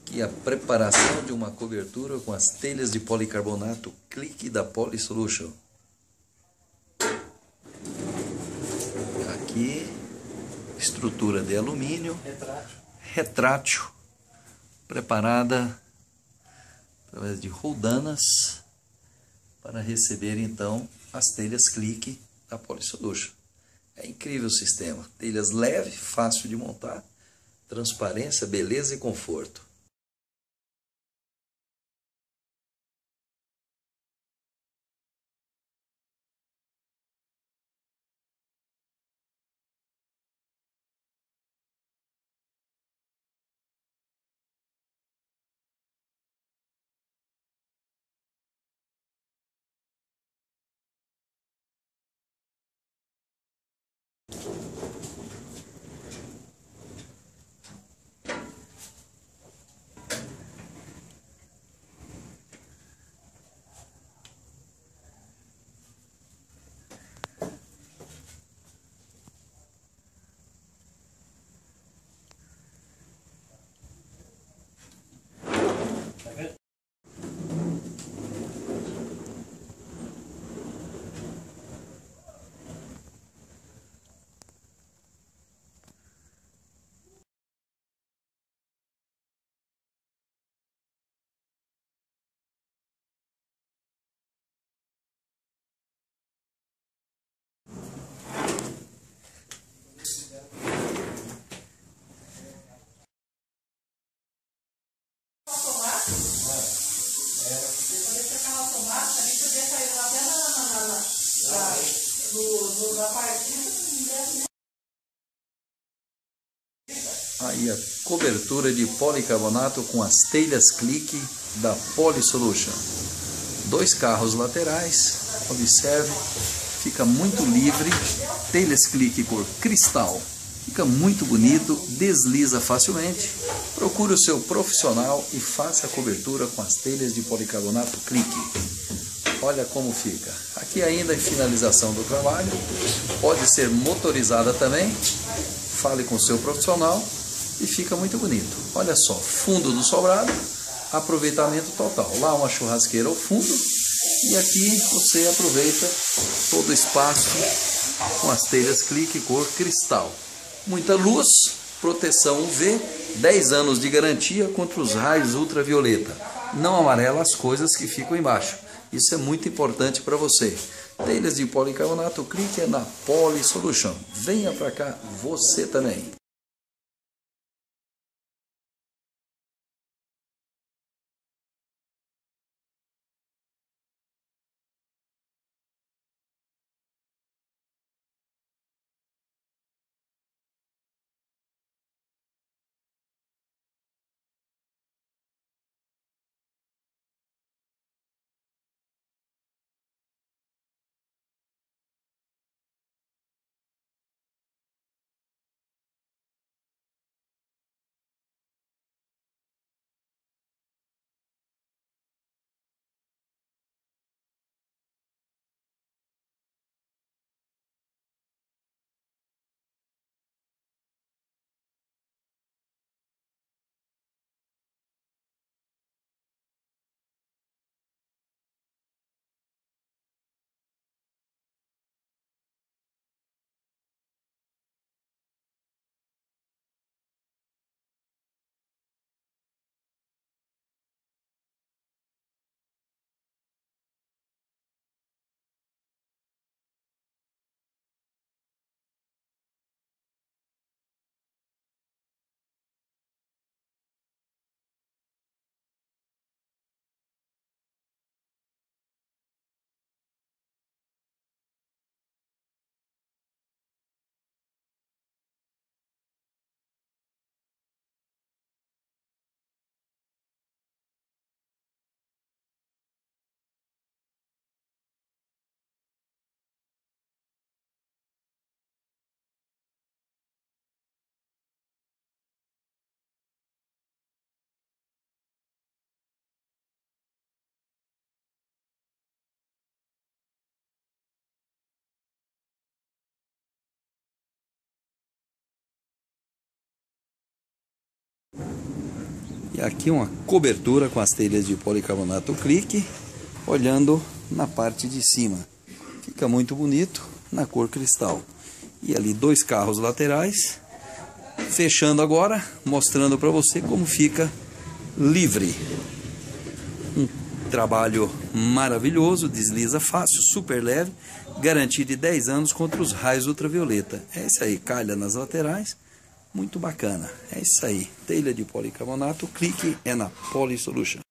Aqui a preparação de uma cobertura com as telhas de policarbonato Clique da Polysolution. Aqui, estrutura de alumínio, retrátil, preparada através de roldanas para receber então as telhas Clique da Polysolution. É incrível o sistema, telhas leve, fácil de montar, transparência, beleza e conforto. Aí a cobertura de policarbonato com as telhas Clique da Polysolution. 2 carros laterais, observe, fica muito livre, telhas Clique cor cristal, fica muito bonito, desliza facilmente. Procure o seu profissional e faça a cobertura com as telhas de policarbonato Clique. Olha como fica. Aqui ainda em finalização do trabalho, pode ser motorizada também. Fale com o seu profissional e fica muito bonito. Olha só, fundo do sobrado, aproveitamento total. Lá uma churrasqueira ao fundo e aqui você aproveita todo o espaço com as telhas Clique cor cristal. Muita luz, proteção UV, 10 anos de garantia contra os raios ultravioleta. Não amarela as coisas que ficam embaixo. Isso é muito importante para você. Telhas de policarbonato Clique é na Polysolution. Venha para cá, você também. E aqui uma cobertura com as telhas de policarbonato clique, olhando na parte de cima. Fica muito bonito na cor cristal. E ali 2 carros laterais. Fechando agora, mostrando para você como fica livre. Um trabalho maravilhoso, desliza fácil, super leve, garantia de 10 anos contra os raios ultravioleta. É isso aí, calha nas laterais, muito bacana. É isso aí, telha de policarbonato, clique é na Poly Solution.